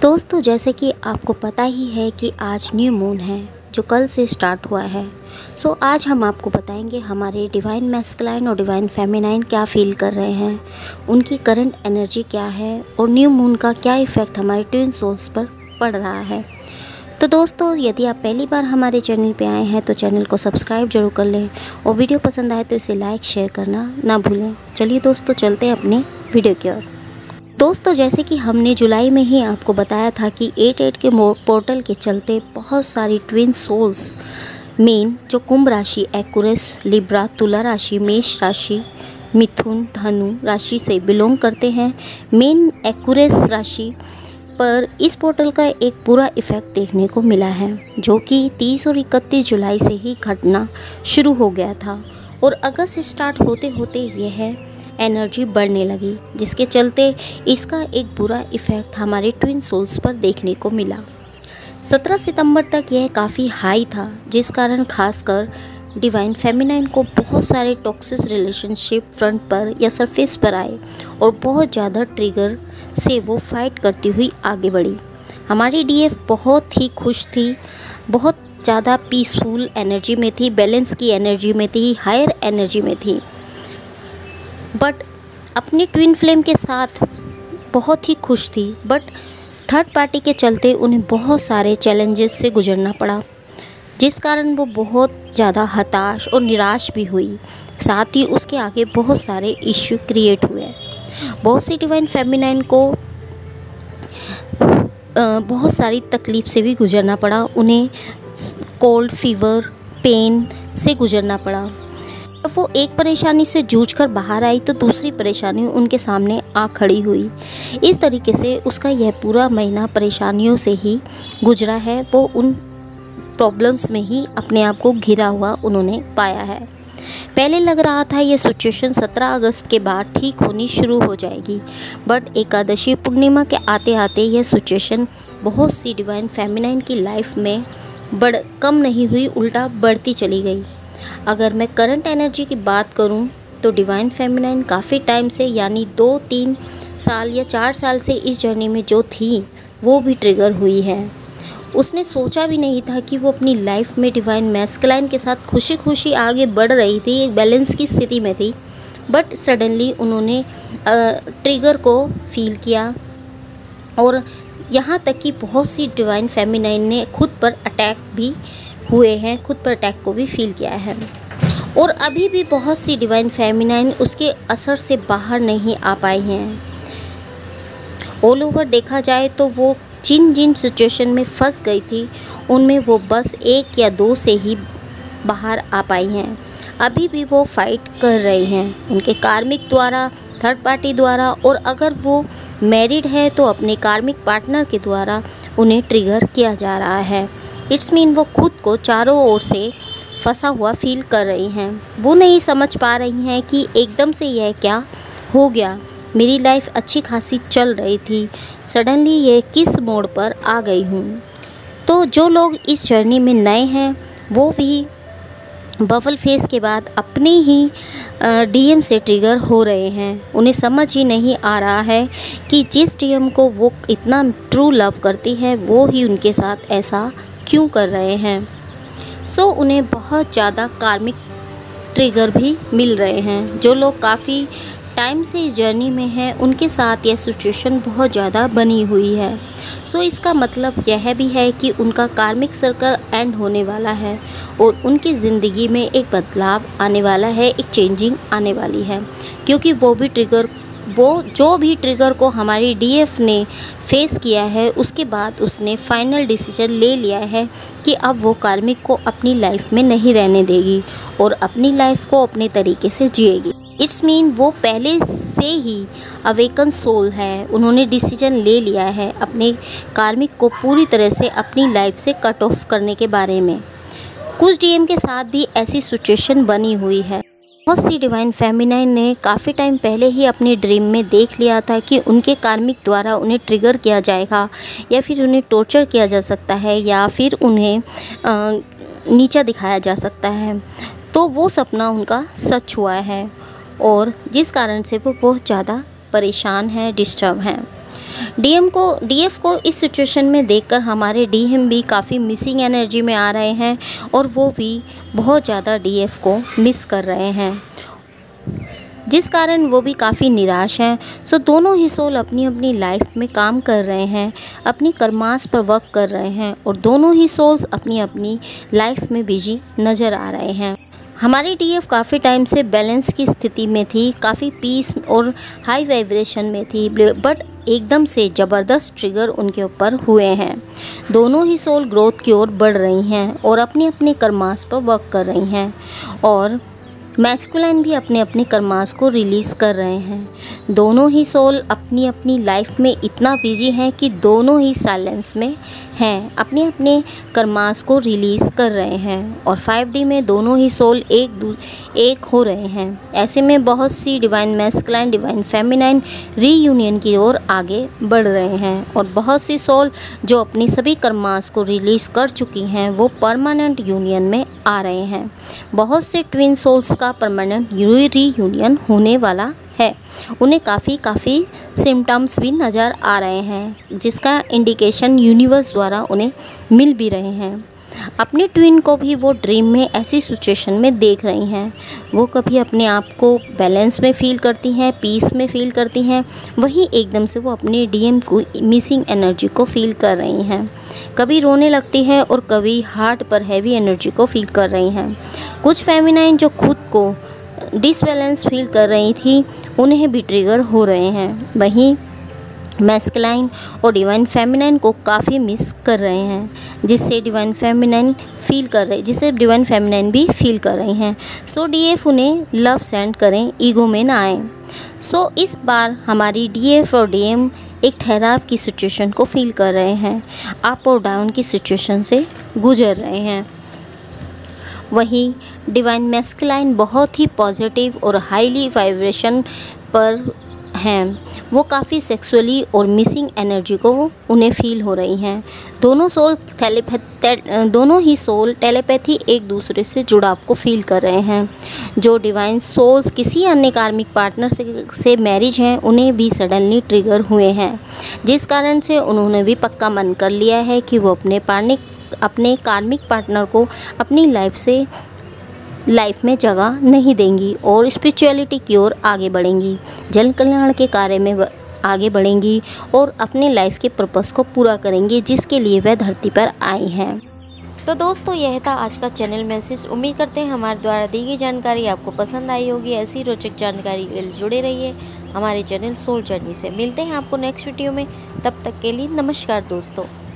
दोस्तों, जैसे कि आपको पता ही है कि आज न्यू मून है जो कल से स्टार्ट हुआ है। आज हम आपको बताएंगे हमारे डिवाइन मैस्कुलाइन और डिवाइन फेमिनाइन क्या फील कर रहे हैं, उनकी करंट एनर्जी क्या है और न्यू मून का क्या इफ़ेक्ट हमारे ट्विन सोल्स पर पड़ रहा है। तो दोस्तों, यदि आप पहली बार हमारे चैनल पे आए हैं तो चैनल को सब्सक्राइब जरूर कर लें और वीडियो पसंद आए तो इसे लाइक शेयर करना ना भूलें। चलिए दोस्तों, चलते हैं अपने वीडियो की ओर। दोस्तों, जैसे कि हमने जुलाई में ही आपको बताया था कि 8/8 के पोर्टल के चलते बहुत सारी ट्विन सोल्स मेन जो कुंभ राशि, एक्वेरियस, लिब्रा, तुला राशि, मेष राशि, मिथुन, धनु राशि से बिलोंग करते हैं, मेन एक्वेरियस राशि पर इस पोर्टल का एक पूरा इफ़ेक्ट देखने को मिला है, जो कि 30 और 31 जुलाई से ही घटना शुरू हो गया था और अगस्त से स्टार्ट होते होते यह एनर्जी बढ़ने लगी, जिसके चलते इसका एक बुरा इफ़ेक्ट हमारे ट्विन सोल्स पर देखने को मिला। 17 सितंबर तक यह काफ़ी हाई था, जिस कारण खासकर डिवाइन फेमिनाइन को बहुत सारे टॉक्सिक रिलेशनशिप फ्रंट पर या सरफेस पर आए और बहुत ज़्यादा ट्रिगर से वो फाइट करती हुई आगे बढ़ी। हमारी डीएफ बहुत ही खुश थी, बहुत ज़्यादा पीसफुल एनर्जी में थी, बैलेंस की एनर्जी में थी, हायर एनर्जी में थी, बट अपनी ट्विन फ्लेम के साथ बहुत ही खुश थी। बट थर्ड पार्टी के चलते उन्हें बहुत सारे चैलेंजेस से गुजरना पड़ा, जिस कारण वो बहुत ज़्यादा हताश और निराश भी हुई। साथ ही उसके आगे बहुत सारे इश्यू क्रिएट हुए। बहुत सी डिवाइन फेमिनाइन को बहुत सारी तकलीफ़ से भी गुजरना पड़ा। उन्हें कोल्ड, फीवर, पेन से गुजरना पड़ा। जब वो एक परेशानी से जूझकर बाहर आई तो दूसरी परेशानी उनके सामने आ खड़ी हुई। इस तरीके से उसका यह पूरा महीना परेशानियों से ही गुजरा है। वो उन प्रॉब्लम्स में ही अपने आप को घिरा हुआ उन्होंने पाया है। पहले लग रहा था ये सिचुएशन 17 अगस्त के बाद ठीक होनी शुरू हो जाएगी, बट एकादशी पूर्णिमा के आते आते यह सिचुएशन बहुत सी डिवाइन फेमिनाइन की लाइफ में कम नहीं हुई, उल्टा बढ़ती चली गई। अगर मैं करंट एनर्जी की बात करूं तो डिवाइन फेमिनाइन काफ़ी टाइम से, यानी 2-3 साल या 4 साल से इस जर्नी में जो थी वो भी ट्रिगर हुई है। उसने सोचा भी नहीं था कि वो अपनी लाइफ में डिवाइन मैस्कुलाइन के साथ खुशी खुशी आगे बढ़ रही थी, एक बैलेंस की स्थिति में थी, बट सडनली उन्होंने ट्रिगर को फील किया और यहाँ तक कि बहुत सी डिवाइन फेमिनाइन ने खुद पर अटैक भी हुए हैं, खुद पर अटैक को भी फील किया है। और अभी भी बहुत सी डिवाइन फेमिनाइन उसके असर से बाहर नहीं आ पाई हैं। ऑल ओवर देखा जाए तो वो जिन जिन सिचुएशन में फंस गई थी उनमें वो बस 1 या 2 से ही बाहर आ पाई हैं। अभी भी वो फाइट कर रही हैं उनके कार्मिक द्वारा, थर्ड पार्टी द्वारा, और अगर वो मैरिड है तो अपने कार्मिक पार्टनर के द्वारा उन्हें ट्रिगर किया जा रहा है। इट्स मीन वो खुद को चारों ओर से फंसा हुआ फील कर रही हैं। वो नहीं समझ पा रही हैं कि एकदम से यह क्या हो गया, मेरी लाइफ अच्छी खासी चल रही थी, सडनली ये किस मोड़ पर आ गई हूँ। तो जो लोग इस जर्नी में नए हैं वो भी बबल फेस के बाद अपने ही डीएम से ट्रिगर हो रहे हैं। उन्हें समझ ही नहीं आ रहा है कि जिस डीएम को वो इतना ट्रू लव करती है वो ही उनके साथ ऐसा क्यों कर रहे हैं। उन्हें बहुत ज़्यादा कार्मिक ट्रिगर भी मिल रहे हैं। जो लोग काफ़ी टाइम से इस जर्नी में हैं उनके साथ यह सिचुएशन बहुत ज़्यादा बनी हुई है। इसका मतलब यह भी है कि उनका कार्मिक सर्कल एंड होने वाला है और उनकी ज़िंदगी में एक बदलाव आने वाला है, एक चेंजिंग आने वाली है, क्योंकि जो भी ट्रिगर को हमारी डीएफ ने फेस किया है उसके बाद उसने फाइनल डिसीजन ले लिया है कि अब वो कार्मिक को अपनी लाइफ में नहीं रहने देगी और अपनी लाइफ को अपने तरीके से जिएगी। इट्स मीन वो पहले से ही अवेकन सोल है, उन्होंने डिसीजन ले लिया है अपने कार्मिक को पूरी तरह से अपनी लाइफ से कट ऑफ करने के बारे में। कुछ डीएम के साथ भी ऐसी सिचुएशन बनी हुई है। बहुत सी डिवाइन फेमिनाइन ने काफ़ी टाइम पहले ही अपने ड्रीम में देख लिया था कि उनके कार्मिक द्वारा उन्हें ट्रिगर किया जाएगा या फिर उन्हें टॉर्चर किया जा सकता है या फिर उन्हें नीचा दिखाया जा सकता है। तो वो सपना उनका सच हुआ है और जिस कारण से वो बहुत ज़्यादा परेशान हैं, डिस्टर्ब हैं। डीएफ को इस सिचुएशन में देखकर हमारे डीएम भी काफ़ी मिसिंग एनर्जी में आ रहे हैं और वो भी बहुत ज़्यादा डीएफ को मिस कर रहे हैं, जिस कारण वो भी काफ़ी निराश हैं। सो दोनों ही सोल अपनी अपनी लाइफ में काम कर रहे हैं, अपनी कर्मास पर वर्क कर रहे हैं और दोनों ही सोल्स अपनी अपनी लाइफ में बिजी नज़र आ रहे हैं। हमारी डीएफ काफ़ी टाइम से बैलेंस की स्थिति में थी, काफ़ी पीस और हाई वाइब्रेशन में थी, बट एकदम से ज़बरदस्त ट्रिगर उनके ऊपर हुए हैं। दोनों ही सोल ग्रोथ की ओर बढ़ रही हैं और अपने अपने कर्मास पर वर्क कर रही हैं और मैस्कुलाइन भी अपने अपने कर्मास को रिलीज़ कर रहे हैं। दोनों ही सोल अपनी अपनी लाइफ में इतना बिजी हैं कि दोनों ही साइलेंस में हैं, अपने अपने कर्मास को रिलीज़ कर रहे हैं और 5D में दोनों ही सोल एक हो रहे हैं। ऐसे में बहुत सी divine masculine divine feminine reunion की ओर आगे बढ़ रहे हैं और बहुत सी सोल जो अपनी सभी कर्मास को रिलीज़ कर चुकी हैं वो परमानेंट यूनियन में आ रहे हैं। बहुत से ट्विन सोल्स का परमानेंट रीयूनियन होने वाला है। उन्हें काफ़ी सिम्टम्स भी नज़र आ रहे हैं, जिसका इंडिकेशन यूनिवर्स द्वारा उन्हें मिल भी रहे हैं। अपने ट्विन को भी वो ड्रीम में ऐसी सिचुएशन में देख रही हैं। वो कभी अपने आप को बैलेंस में फ़ील करती हैं, पीस में फ़ील करती हैं, वहीं एकदम से वो अपने डीएम को मिसिंग एनर्जी को फ़ील कर रही हैं। कभी रोने लगती हैं और कभी हार्ट पर हैवी एनर्जी को फ़ील कर रही हैं। कुछ फेमिनाइन जो खुद को डिसबैलेंस फील कर रही थी उन्हें भी ट्रिगर हो रहे हैं, वहीं मैस्कुलाइन और डिवाइन फेमिनाइन को काफ़ी मिस कर रहे हैं, जिसे डिवाइन फेमिनाइन भी फील कर रही हैं। सो डीएफ उन्हें लव सेंड करें, ईगो में ना आए। सो इस बार हमारी डीएफ और डीएम एक ठहराव की सिचुएशन को फील कर रहे हैं, अप और डाउन की सिचुएशन से गुजर रहे हैं। वहीं डिवाइन मैस्कुलाइन बहुत ही पॉजिटिव और हाईली वाइब्रेशन पर हैं। वो काफ़ी सेक्सुअली और मिसिंग एनर्जी को उन्हें फील हो रही हैं। दोनों ही सोल टेलीपैथी एक दूसरे से जुड़ाव को फील कर रहे हैं। जो डिवाइन सोल्स किसी अन्य कार्मिक पार्टनर से मैरिज हैं उन्हें भी सडनली ट्रिगर हुए हैं, जिस कारण से उन्होंने भी पक्का मन कर लिया है कि वो अपने कार्मिक पार्टनर को अपनी लाइफ में जगह नहीं देंगी और स्पिरिचुअलिटी की ओर आगे बढ़ेंगी, जन कल्याण के कार्य में आगे बढ़ेंगी और अपने लाइफ के पर्पस को पूरा करेंगी जिसके लिए वह धरती पर आई हैं। तो दोस्तों यह था आज का चैनल मैसेज। उम्मीद करते हैं हमारे द्वारा दी गई जानकारी आपको पसंद आई होगी। ऐसी रोचक जानकारी के लिए जुड़े रहिए हमारे चैनल सोल जर्नी से। मिलते हैं आपको नेक्स्ट वीडियो में, तब तक के लिए नमस्कार दोस्तों।